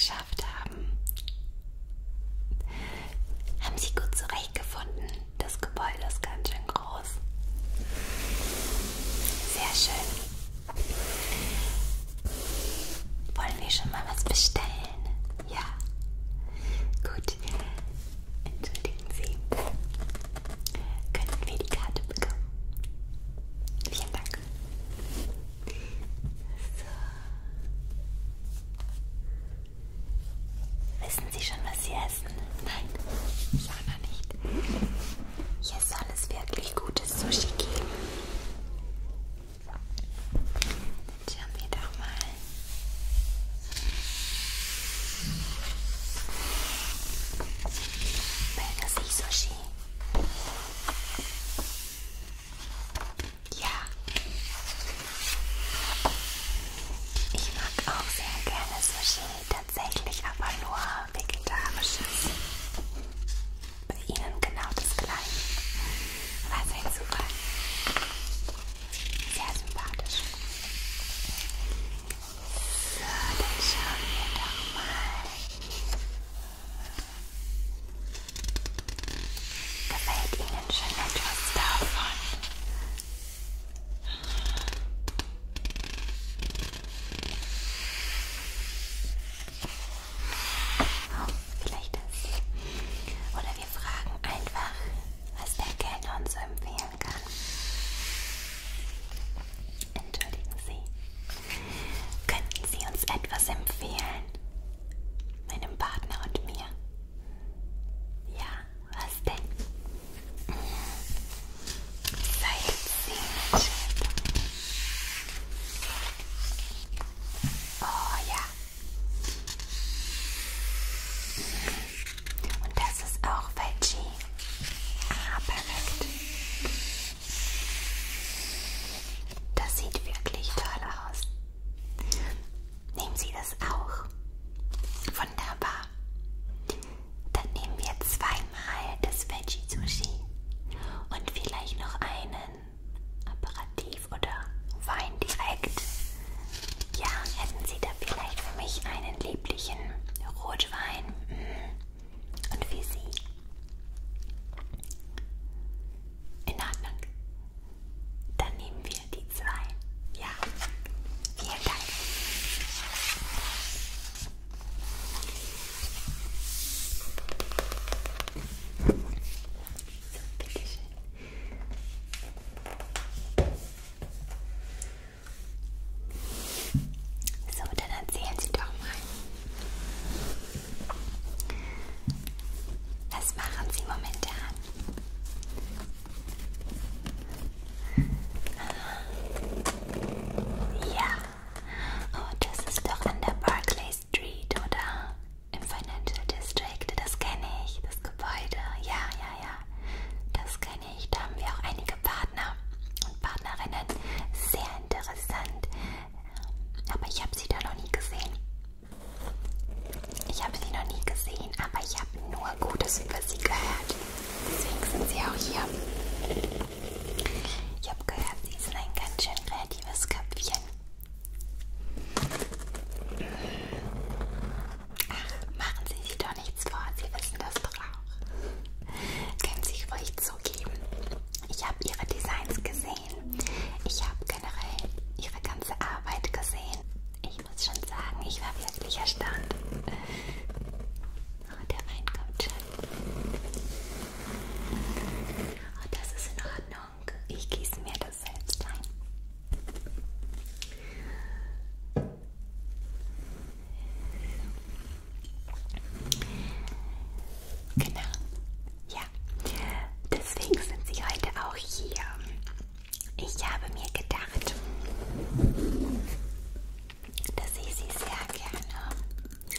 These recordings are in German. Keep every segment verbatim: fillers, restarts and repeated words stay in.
geschafft haben. Haben Sie gut zurechtgefunden? Das Gebäude ist ganz schön groß. Sehr schön. Wollen wir schon mal was bestellen? Ja. Gut. Entschuldigen Sie. Könnten wir die Karte bekommen? Vielen Dank. So. Wissen Sie schon, was Sie essen? Nein, ich auch noch nicht. Hier soll es wirklich gutes Sushi geben. Dann schauen wir doch mal. Burger Sushi. Ja. Ich mag auch sehr gerne Sushi, tatsächlich aber nur vegetarisches. Bei Ihnen genau das gleiche. Was ein Zufall. Sehr sympathisch. So, dann schauen wir doch mal. Gefällt Ihnen schon etwas davon? Oh, vielleicht das. Oder wir fragen einfach, was der Kellner uns so empfehlen kann. Entschuldigen Sie. Könnten Sie uns etwas empfehlen? Meinem Partner und mir? Ja, was denn? Sightseeing-Chip. Oh ja. Und das ist auch Veggie. Ah, perfekt. Das sieht wirklich toll aus. Nehmen Sie das auch? Wunderbar. Dann nehmen wir zweimal das Veggie-Sushi und vielleicht noch einen Aperitif oder Wein direkt. Ja, hätten Sie da vielleicht für mich einen lieblichen Rotwein? Und wie Sie? In Ordnung. Dann nehmen wir die zwei. Ja, vielen Dank. So, bitteschön. So, dann erzählen Sie doch mal. Was machen Sie momentan? Ja. Oh, das ist doch an der Barclay Street, oder? Im Financial District. Das kenne ich, das Gebäude. Ja, ja, ja. Das kenne ich. Da haben wir auch einige Partner und Partnerinnen. Sehr interessant. Aber ich habe sie da noch nie gesehen. Ich habe sie noch nie gesehen, aber ich habe nur Gutes über sie gehört. Deswegen sind sie auch hier. Ich habe gehört, sie sind ein ganz schön kreatives Köpfchen. Ach, machen Sie sich doch nichts vor, Sie wissen das doch auch. Können Sie ruhig zugeben. Ich habe Ihre Designs gesehen. Ich habe generell Ihre ganze Arbeit gesehen. Ich muss schon sagen, ich war wirklich erstaunt. Oh, der Wein kommt schon. Oh, das ist in Ordnung. Ich gieße mir das selbst ein. Genau. Ja. Deswegen sind Sie heute auch hier. Ich habe mir gedacht, dass ich Sie sehr gerne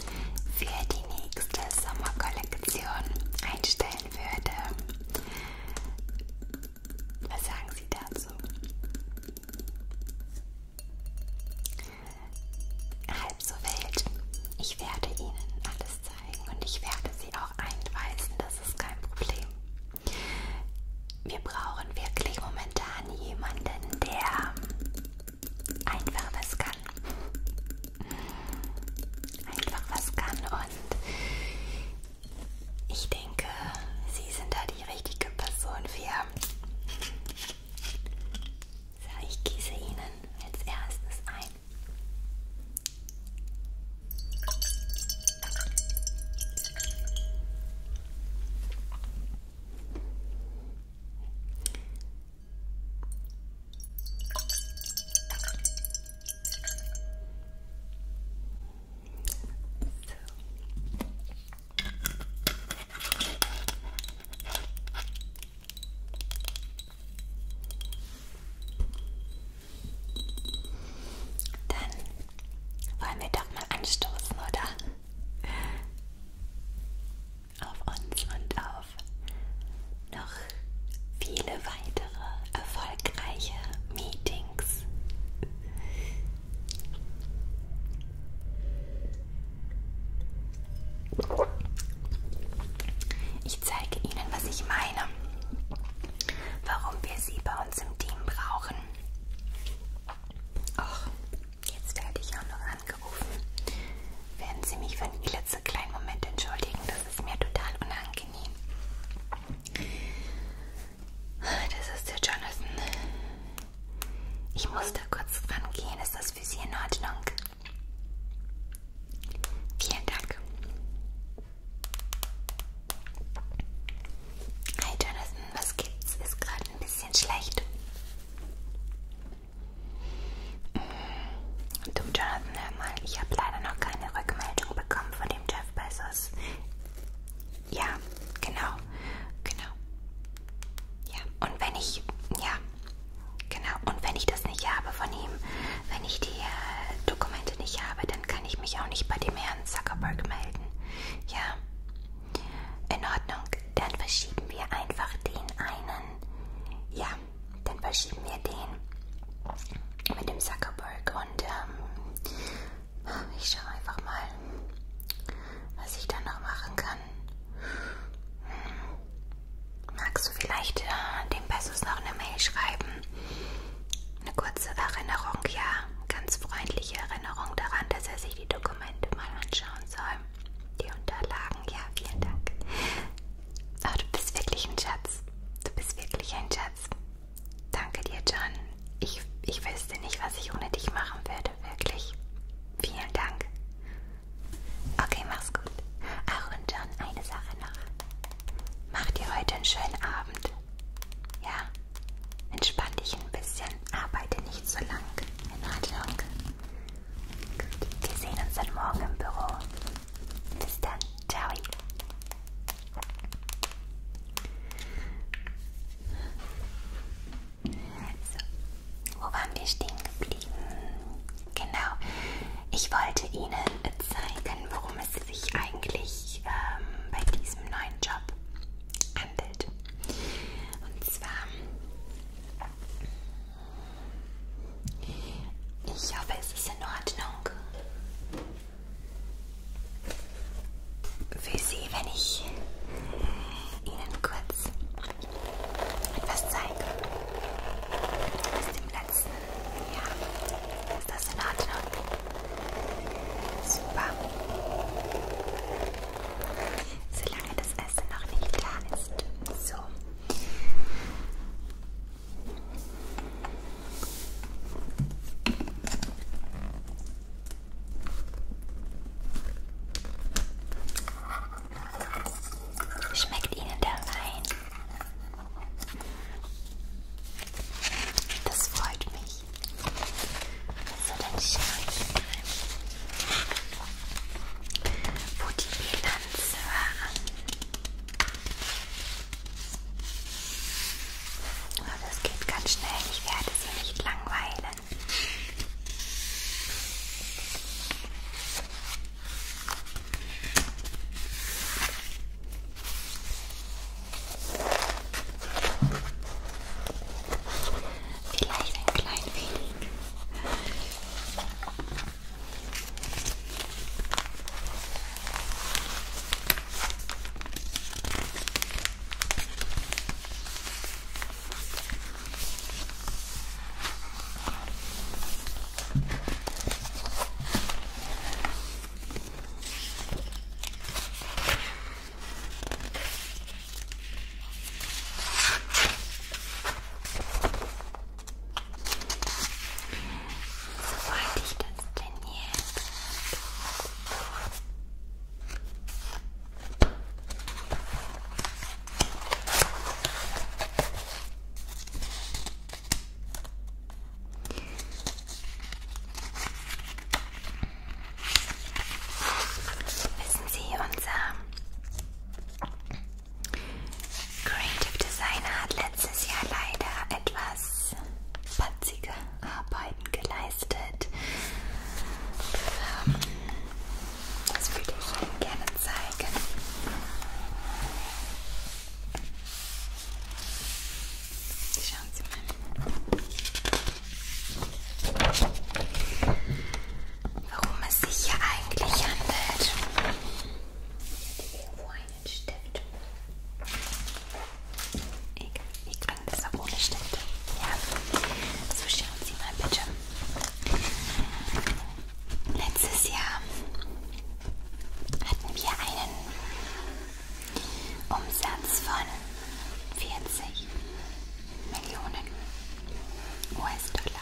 Umsatz von vierzig Millionen U S-Dollar.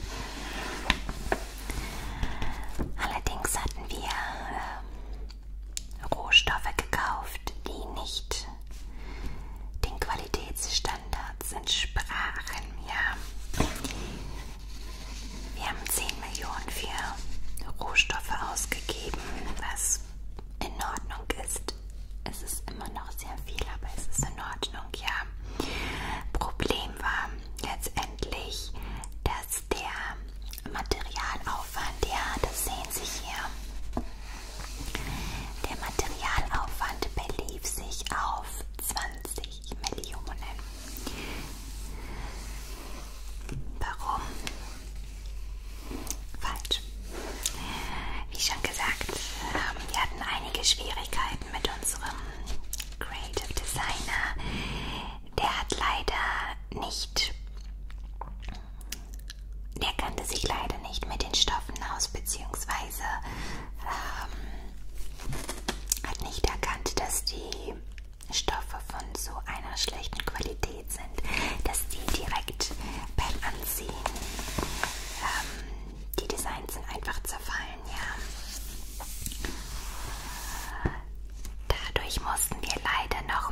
Allerdings hatten wir äh, Rohstoffe gekauft, die nicht den Qualitätsstandards entsprachen. Ja. Wir haben zehn Millionen für Rohstoffe ausgegeben, was in Ordnung ist. Es ist immer noch sehr viel, aber es ist in Ordnung, ja. Problem war letztendlich, dass der Materialaufwand, ja, das sehen Sie hier, der Materialaufwand belief sich auf zwanzig Millionen. Warum? Falsch. Wie schon gesagt, wir hatten einige Schwierigkeiten mit unserem Creative Designer. Der hat leider nicht, der kannte sich leider nicht mit den Stoffen aus, beziehungsweise ähm, hat nicht erkannt, dass die Stoffe von so einer schlechten Qualität sind, dass die direkt beim Anziehen, ähm, die Designs sind einfach zerfallen, ja. Dadurch mussten wir leider noch